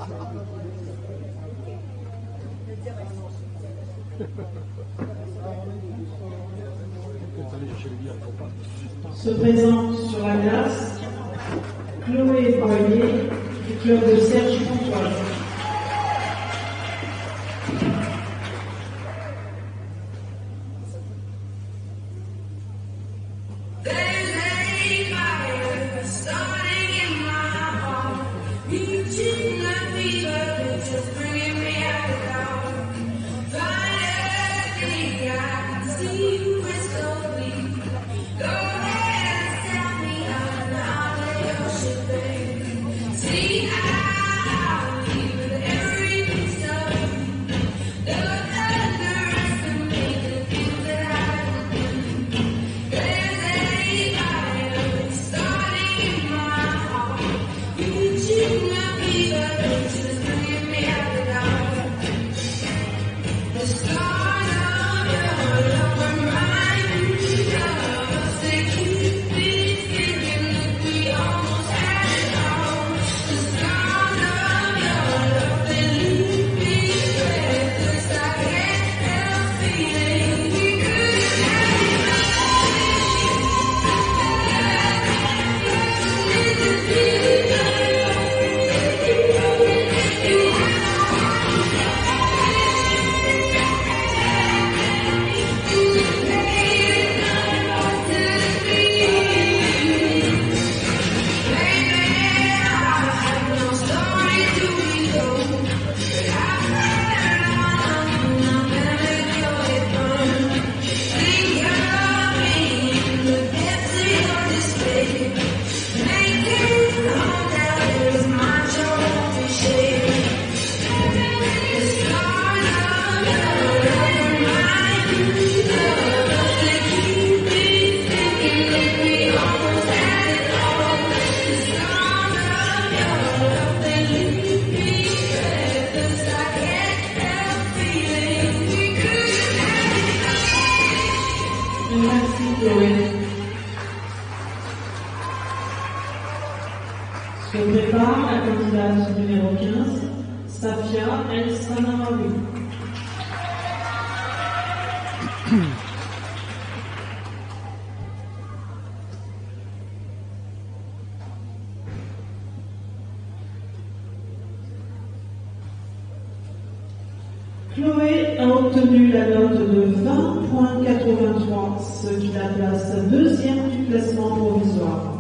Se présente sur la glace Chloé Boyer du club de Serge Pontoise. Se prépare la candidate numéro 15, Safia El Sanarawi. Chloé a obtenu la note de 20,83, ce qui la place deuxième du classement provisoire.